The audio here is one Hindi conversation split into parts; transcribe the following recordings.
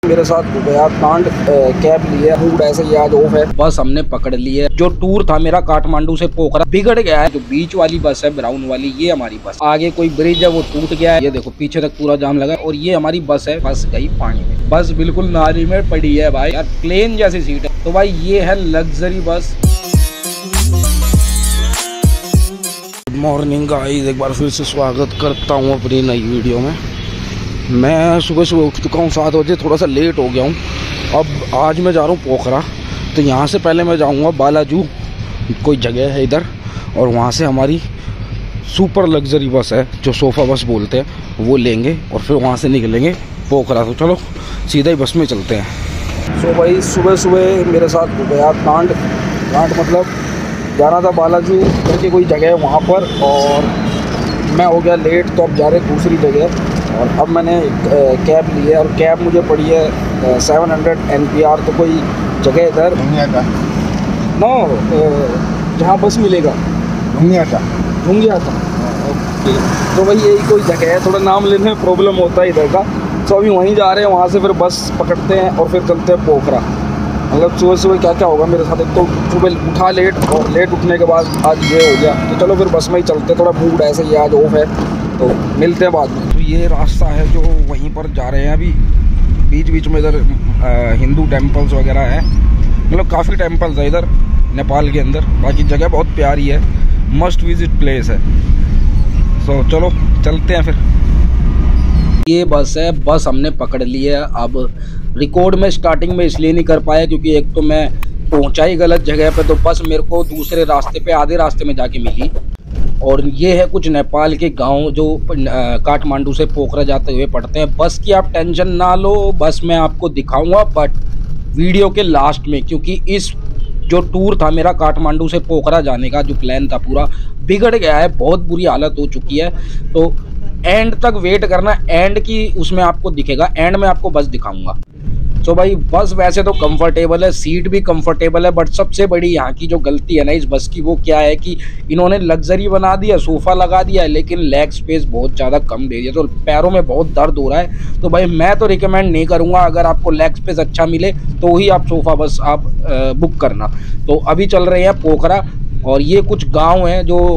मेरे साथ हो गया कांड। कैब लिए, मूड ऐसे ही आज ऑफ है। बस हमने पकड़ ली है। जो टूर था मेरा काठमांडू से पोखरा बिगड़ गया है। जो बीच वाली बस है ब्राउन वाली, ये हमारी बस। आगे कोई ब्रिज है वो टूट गया है। ये देखो पीछे तक पूरा जाम लगा है। और ये हमारी बस है, फंस गई पानी में। बस बिल्कुल नाली में पड़ी है भाई यार, प्लेन जैसी सीट है। तो भाई ये है luxury bus. Good morning guys, एक बार फिर से स्वागत करता हूँ अपनी नई वीडियो में। मैं सुबह उठ चुका हूँ 7 बजे, थोड़ा सा लेट हो गया हूँ। अब आज मैं जा रहा हूँ पोखरा। तो यहाँ से पहले मैं जाऊँगा बालाजू, कोई जगह है इधर, और वहाँ से हमारी सुपर लग्जरी बस है जो सोफ़ा बस बोलते हैं, वो लेंगे और फिर वहाँ से निकलेंगे पोखरा। तो चलो सीधा ही बस में चलते हैं। सो भाई सुबह सुबह मेरे साथ हो गया कांड मतलब जाना था बालाजू करके कोई जगह है वहाँ पर, और मैं हो गया लेट। तो अब जा रहे दूसरी जगह, और अब मैंने कैब ली है, और कैब मुझे पड़ी है 700 NPR। तो कोई जगह इधर नो जहाँ बस मिलेगा ढूंढिया था। ओके, तो भाई यही कोई जगह है। थोड़ा नाम लेने में प्रॉब्लम होता है इधर का। तो अभी वहीं जा रहे हैं, वहाँ से फिर बस पकड़ते हैं और फिर चलते हैं पोखरा। मतलब सुबह सुबह क्या क्या होगा मेरे साथ। एक तो सुबह उठा लेट, और लेट उठने के बाद आज ये हो गया। तो चलो फिर बस में ही चलते, थोड़ा मूड ऐसे ही आज ऑफ है। तो मिलते हैं बाद में। तो ये रास्ता है जो वहीं पर जा रहे हैं अभी। बीच बीच में इधर हिंदू टेम्पल्स वगैरह है, मतलब काफ़ी टेम्पल्स है इधर नेपाल के अंदर। बाकी जगह बहुत प्यारी है, मस्ट विजिट प्लेस है। सो चलो चलते हैं फिर। ये बस है, बस हमने पकड़ ली है। अब रिकॉर्ड में स्टार्टिंग में इसलिए नहीं कर पाया क्योंकि एक तो मैं पहुंचा ही गलत जगह पे। तो बस मेरे को दूसरे रास्ते पे, आधे रास्ते में जाके मिली। और ये है कुछ नेपाल के गांव जो काठमांडू से पोखरा जाते हुए पड़ते हैं। बस की आप टेंशन ना लो, बस मैं आपको दिखाऊंगा बट वीडियो के लास्ट में, क्योंकि इस जो टूर था मेरा काठमांडू से पोखरा जाने का, जो प्लान था पूरा बिगड़ गया है। बहुत बुरी हालत हो चुकी है। तो एंड तक वेट करना, एंड की उसमें आपको दिखेगा, एंड में आपको बस दिखाऊंगा। तो भाई बस वैसे तो कंफर्टेबल है, सीट भी कंफर्टेबल है, बट सबसे बड़ी यहाँ की जो गलती है ना इस बस की, वो क्या है कि इन्होंने लग्जरी बना दिया, सोफ़ा लगा दिया है, लेकिन लेग स्पेस बहुत ज़्यादा कम दे दिया। तो पैरों में बहुत दर्द हो रहा है। तो भाई मैं तो रिकमेंड नहीं करूँगा। अगर आपको लेग स्पेस अच्छा मिले तो ही आप सोफ़ा बस आप बुक करना। तो अभी चल रहे हैं पोखरा, और ये कुछ गाँव हैं जो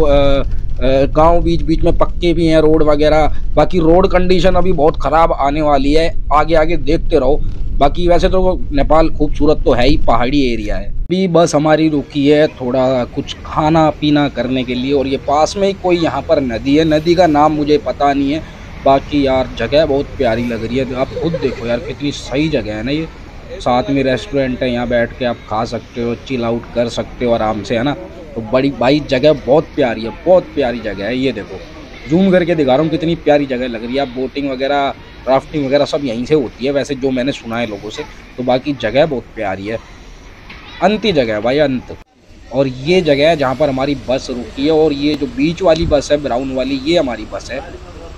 गांव बीच बीच में पक्के भी हैं रोड वगैरह। बाकी रोड कंडीशन अभी बहुत ख़राब आने वाली है, आगे आगे देखते रहो। बाकी वैसे तो नेपाल खूबसूरत तो है ही, पहाड़ी एरिया है। अभी बस हमारी रुकी है थोड़ा कुछ खाना पीना करने के लिए, और ये पास में ही कोई यहाँ पर नदी है। नदी का नाम मुझे पता नहीं है। बाकी यार जगह बहुत प्यारी लग रही है, आप खुद देखो यार कितनी सही जगह है ना ये। साथ में रेस्टोरेंट है, यहाँ बैठ के आप खा सकते हो, चिल आउट कर सकते हो आराम से, है ना। तो बड़ी भाई जगह बहुत प्यारी है, बहुत प्यारी जगह है। ये देखो जूम करके दिखा रहा हूँ कितनी प्यारी जगह लग रही है। आप बोटिंग वगैरह, राफ्टिंग वगैरह सब यहीं से होती है वैसे, जो मैंने सुना है लोगों से। तो बाकी जगह बहुत प्यारी है, अंत जगह है भाई, अंत। और ये जगह है जहाँ पर हमारी बस रुकी है, और ये जो बीच वाली बस है ब्राउन वाली, ये हमारी बस है।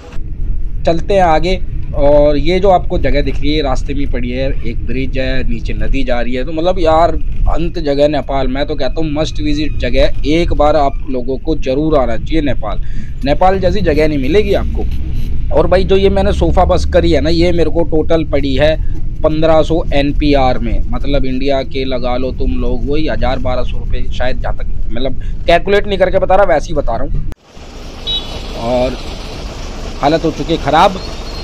चलते हैं आगे। और ये जो आपको जगह दिख रही है रास्ते में पड़ी है, एक ब्रिज है, नीचे नदी जा रही है। तो मतलब यार अंत जगह नेपाल, मैं तो कहता हूँ मस्ट विजिट जगह है। एक बार आप लोगों को जरूर आना चाहिए नेपाल जैसी जगह नहीं मिलेगी आपको। और भाई जो ये मैंने सोफ़ा बस करी है ना, ये मेरे को टोटल पड़ी है 1500 NPR में। मतलब इंडिया के लगा लो तुम लोग वही 1000-1200 रुपये शायद, जहाँ तक मतलब कैलकुलेट नहीं करके बता रहा, वैसे ही बता रहा हूँ। और हालत हो चुकी है ख़राब,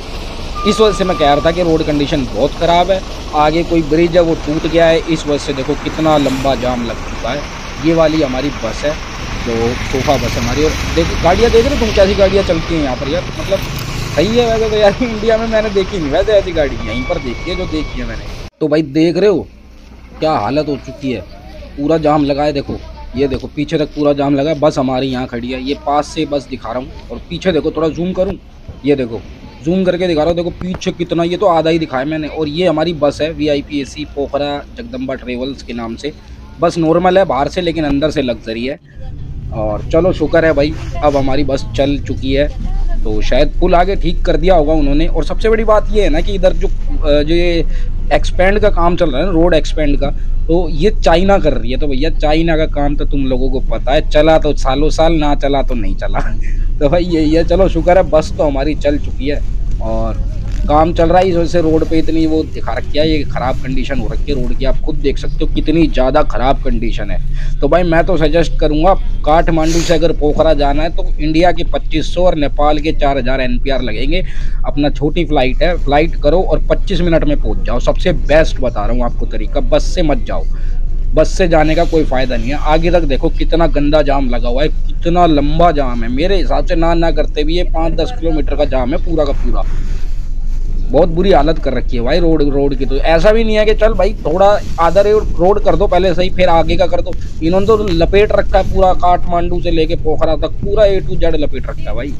इस वजह से मैं कह रहा था कि रोड कंडीशन बहुत ख़राब है। आगे कोई ब्रिज है वो टूट गया है, इस वजह से देखो कितना लंबा जाम लग चुका है। ये वाली हमारी बस है जो सोफ़ा बस हमारी। और देखो गाड़ियाँ देख रहे हो तुम, कैसी गाड़ियाँ चलती हैं यहाँ पर यार, मतलब सही है वैसे तो यार। इंडिया में मैंने देखी नहीं वैसे ऐसी गाड़ी, यहीं पर देखी है जो देखी है मैंने। तो भाई देख रहे हो क्या हालत हो चुकी है, पूरा जाम लगा है। देखो ये देखो पीछे तक पूरा जाम लगा है। बस हमारी यहाँ खड़ी है, ये पास से बस दिखा रहा हूँ। और पीछे देखो, थोड़ा जूम करूँ, ये देखो जूम करके दिखा रहा हूँ, देखो पीछे कितना, ये तो आधा ही दिखाया मैंने। और ये हमारी बस है VIP AC Pokhara Jagdamba travels के नाम से। बस नॉर्मल है बाहर से, लेकिन अंदर से लग्जरी है। और चलो शुक्र है भाई, अब हमारी बस चल चुकी है। तो शायद पुल आगे ठीक कर दिया होगा उन्होंने। और सबसे बड़ी बात ये है ना कि इधर जो ये एक्सपेंड का काम चल रहा है ना, रोड एक्सपेंड का, तो ये चाइना कर रही है। तो भैया चाइना का काम तो तुम लोगों को पता है, चला तो सालों साल, ना चला तो नहीं चला। तो भाई यही है। चलो शुक्र है बस तो हमारी चल चुकी है। और काम चल रहा है, इस वजह से रोड पे इतनी वो दिखा रखी है, ये ख़राब कंडीशन हो रखी है रोड की। आप खुद देख सकते हो कितनी ज़्यादा ख़राब कंडीशन है। तो भाई मैं तो सजेस्ट करूँगा, काठमांडू से अगर पोखरा जाना है तो इंडिया के 2500 और नेपाल के 4000 NPR लगेंगे। अपना छोटी फ्लाइट है, फ्लाइट करो और 25 मिनट में पहुँच जाओ। सबसे बेस्ट बता रहा हूँ आपको तरीका, बस से मत जाओ। बस से जाने का कोई फ़ायदा नहीं है। आगे तक देखो कितना गंदा जाम लगा हुआ है, कितना लंबा जाम है। मेरे हिसाब से ना करते भी ये 5-10 किलोमीटर का जाम है पूरा का पूरा। बहुत बुरी हालत कर रखी है भाई रोड की। तो ऐसा भी नहीं है कि चल भाई थोड़ा आधा रोड कर दो पहले सही, फिर आगे का कर दो। इन्होंने तो लपेट रखा है पूरा, काठमांडू से लेके पोखरा तक पूरा A to Z लपेट रखा है भाई।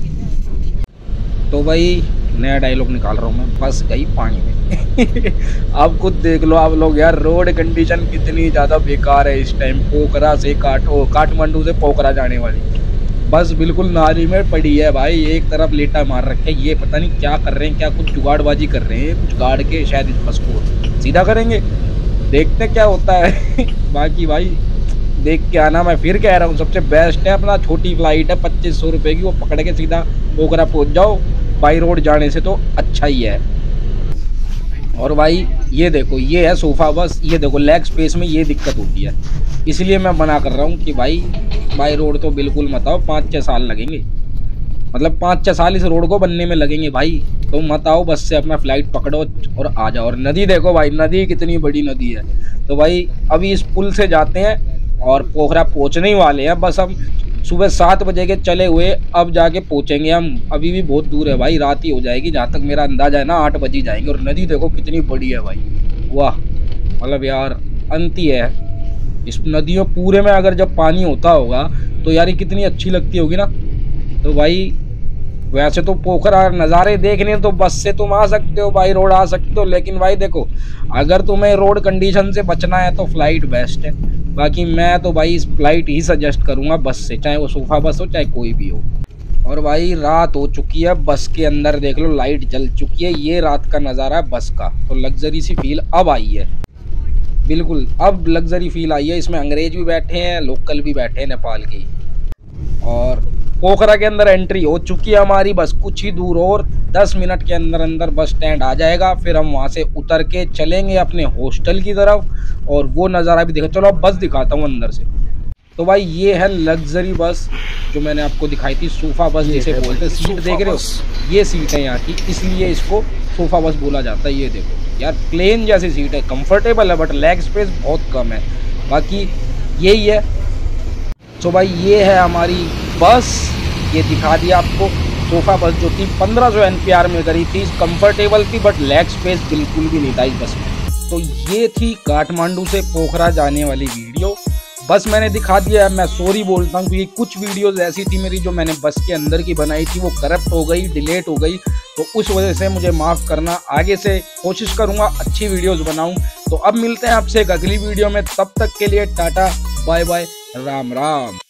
तो भाई नया डायलॉग निकाल रहा हूँ मैं, फंस गई पानी में। आप खुद देख लो आप लोग यार, रोड कंडीशन कितनी ज़्यादा बेकार है इस टाइम। पोखरा से काठमांडू से पोखरा जाने वाली बस बिल्कुल नाली में पड़ी है भाई, एक तरफ लेटा मार रखे। ये पता नहीं क्या कर रहे हैं, क्या कुछ जुगाड़बाजी कर रहे हैं, कुछ गाड़ के शायद इस बस को सीधा करेंगे। देखते क्या होता है। बाकी भाई देख के आना, मैं फिर कह रहा हूँ सबसे बेस्ट है अपना छोटी फ्लाइट है 2500 रुपये की, वो पकड़ के सीधा पोखरा पहुँच जाओ। बाई रोड जाने से तो अच्छा ही है। और भाई ये देखो, ये है सोफा बस, ये देखो लेग स्पेस में ये दिक्कत होती है, इसलिए मैं मना कर रहा हूँ कि भाई बाई रोड तो बिल्कुल मत आओ। 5-6 साल लगेंगे, मतलब 5-6 साल इस रोड को बनने में लगेंगे भाई। तो मत आओ, बस से अपना फ्लाइट पकड़ो और आ जाओ। और नदी देखो भाई, नदी कितनी बड़ी नदी है। तो भाई अभी इस पुल से जाते हैं और पोखरा पहुँचने ही वाले हैं। बस हम सुबह 7 बजे के चले हुए, अब जाके पहुँचेंगे हम। अभी भी बहुत दूर है भाई, रात ही हो जाएगी जहाँ तक मेरा अंदाजा है ना, 8 बजे जाएंगे। और नदी देखो कितनी बड़ी है भाई, वाह, मतलब यार अंत ही है। इस नदियों पूरे में अगर जब पानी होता होगा तो यार ये कितनी अच्छी लगती होगी ना। तो भाई वैसे तो पोखरा नज़ारे देखने तो बस से तुम आ सकते हो, बाई रोड आ सकते हो, लेकिन भाई देखो अगर तुम्हें रोड कंडीशन से बचना है तो फ्लाइट बेस्ट है। बाकी मैं तो भाई इस फ्लाइट ही सजेस्ट करूँगा बस से, चाहे वो सोफा बस हो चाहे कोई भी हो। और भाई रात हो चुकी है, बस के अंदर देख लो लाइट जल चुकी है। ये रात का नज़ारा है बस का। तो लग्जरी सी फील अब आई है, बिल्कुल अब लग्जरी फील आई है। इसमें अंग्रेज भी बैठे हैं, लोकल भी बैठे हैं नेपाल के। और पोखरा के अंदर एंट्री हो चुकी है हमारी, बस कुछ ही दूर और 10 मिनट के अंदर अंदर बस स्टैंड आ जाएगा। फिर हम वहाँ से उतर के चलेंगे अपने हॉस्टल की तरफ और वो नज़ारा भी देखा। चलो अब बस दिखाता हूँ अंदर से। तो भाई ये है लग्जरी बस जो मैंने आपको दिखाई थी, सोफा बस जिसे बोलते हैं। सीट देख रहे हो, ये सीट है यहाँ की, इसलिए इसको सोफा बस बोला जाता है। ये देखो यार प्लेन जैसी सीट है, कंफर्टेबल है बट लेग स्पेस बहुत कम है। बाकी यही है। तो भाई ये है हमारी बस, ये दिखा दिया आपको। सोफा बस जो थी 1500 NPR में करी थी, कंफर्टेबल थी बट लेग स्पेस बिल्कुल भी नहीं था इस बस में। तो ये थी काठमांडू से पोखरा जाने वाली वीडियो। बस मैंने दिखा दिया है। मैं सॉरी बोलता हूँ क्योंकि कुछ वीडियोस ऐसी थी मेरी जो मैंने बस के अंदर की बनाई थी, वो करप्ट हो गई, डिलीट हो गई, तो उस वजह से मुझे माफ़ करना। आगे से कोशिश करूँगा अच्छी वीडियोस बनाऊँ। तो अब मिलते हैं आपसे एक अगली वीडियो में, तब तक के लिए tata bye bye, Ram Ram.